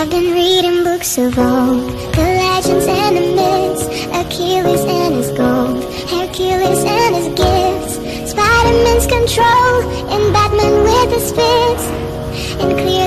I've been reading books of old, the legends and the myths, Achilles and his gold, Hercules and his gifts, Spider-Man's control, and Batman with his fists, and clear